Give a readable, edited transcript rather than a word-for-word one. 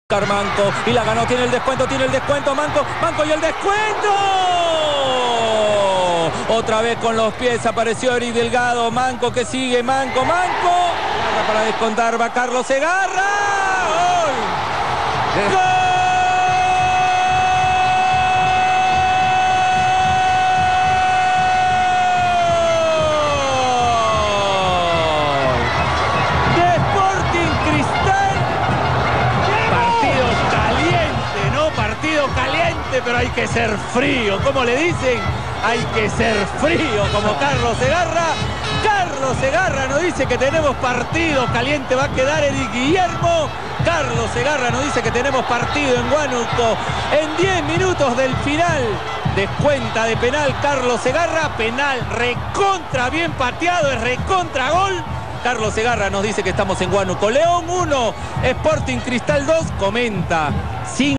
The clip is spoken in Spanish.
Manco y la ganó, tiene el descuento, Manco y el descuento. Otra vez con los pies apareció Eric Delgado, Manco que sigue, Manco. Para descontar va Carlos Segarra. ¡Gol! Caliente, pero hay que ser frío, como le dicen, hay que ser frío, como Carlos Segarra. Carlos Segarra nos dice que tenemos partido, caliente va a quedar Eric Guillermo. Carlos Segarra nos dice que tenemos partido en Huánuco en 10 minutos del final. Descuenta de penal Carlos Segarra, penal recontra bien pateado, es recontra gol. Carlos Segarra nos dice que estamos en Huánuco. León 1, Sporting Cristal 2, comenta.